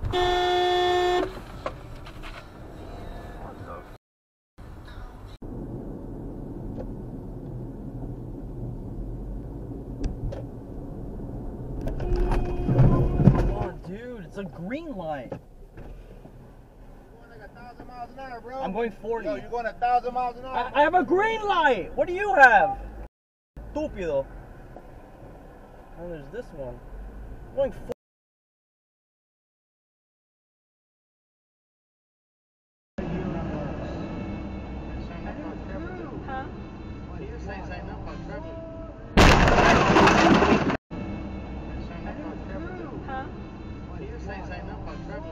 Dude, it's a green light. You're going like 1,000 miles an hour, bro. I'm going 40. Yo, you're going 1,000 miles an hour. I have a green light. What do you have? Estúpido. And there's this one. I'm going 40. Huh? What are you saying? Sign up on travel. Huh? What are you saying? Sign up on travel.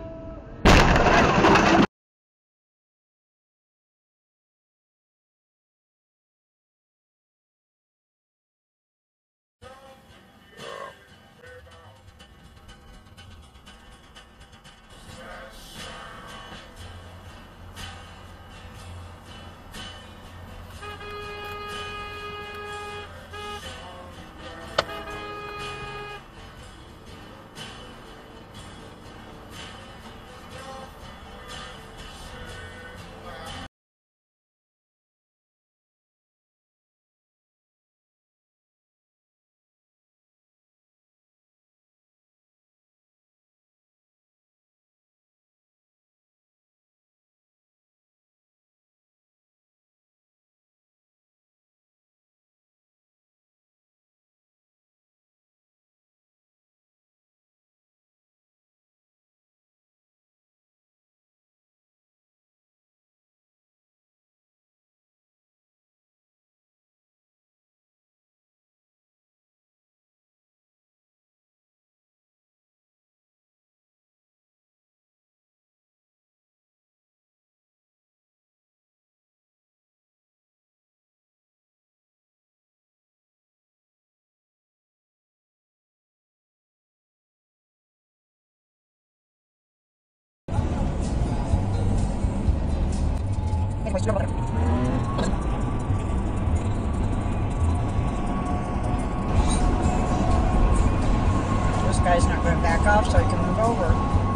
This guy's not going to back off so he can move over.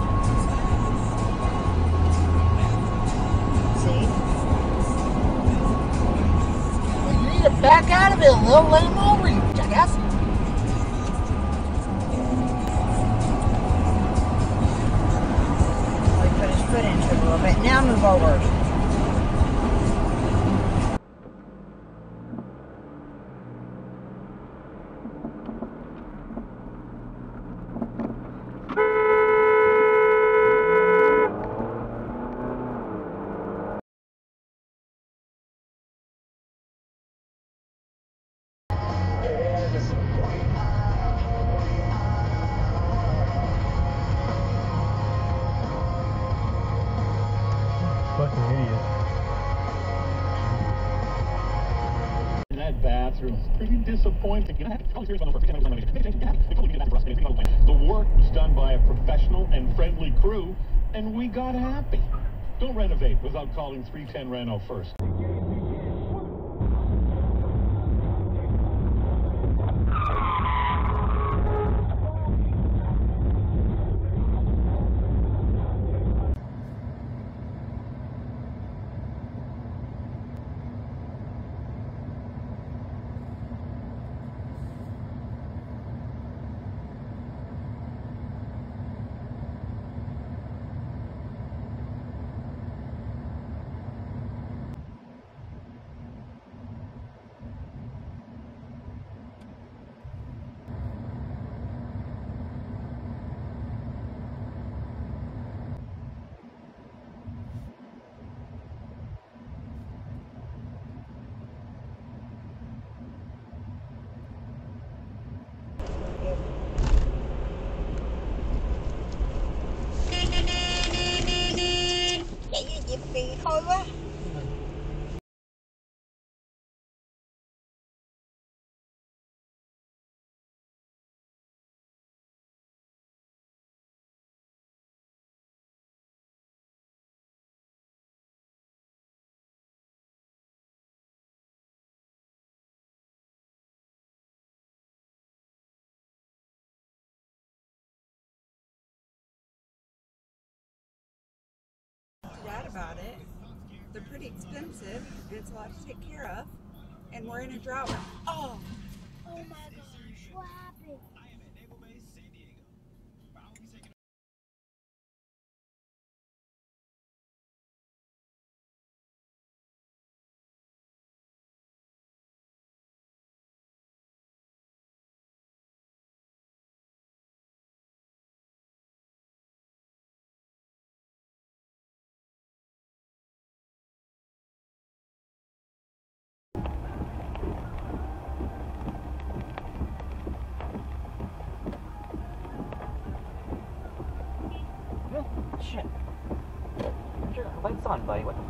See? Well, you need to back out of it a little, let him over you, jackass. Well, he put his foot into it a little bit. Now move over. Fucking idiot. That bathroom is pretty disappointing. The work was done by a professional and friendly crew, and we got happy. Don't renovate without calling 310 Reno first. got it. They're pretty expensive, and it's a lot to take care of. And we're in a drought. Oh! Oh my gosh, what happened? Shit. Turn your lights on, buddy. What the?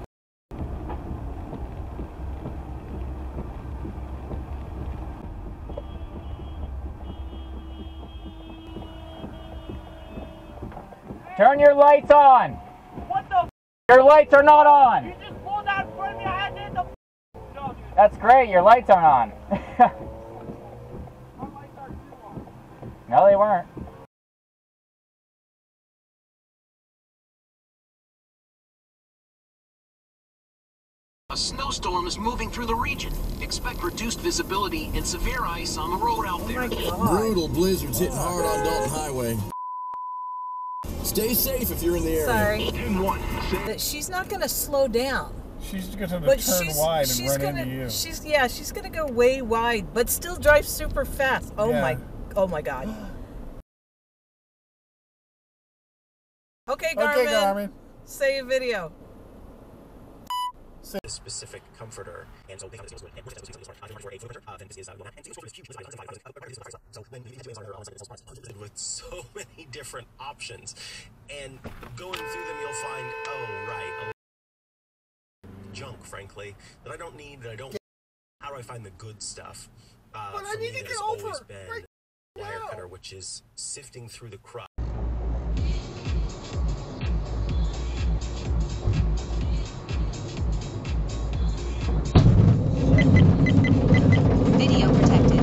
Turn your lights on! What the? Your lights are not on! You just pulled out in front of me, I had to hit the no, dude. That's great, your lights aren't on. My lights are too on. No, they weren't. A snowstorm is moving through the region. Expect reduced visibility and severe ice on the road out there. Brutal blizzards hitting hard on Dalton Highway. Stay safe if you're in the area. Sorry. But she's not going to slow down. She's going to turn wide and run into you. She's going to go way wide, but still drive super fast. Oh my God. Okay, Garmin. Say a video. A specific comforter, and so they have this with so many different options, and going through them you'll find, oh right, junk, frankly, that I don't need, that I don't. How do I find the good stuff? But I need to get over always been wire cutter, which is sifting through the crust. Video protected.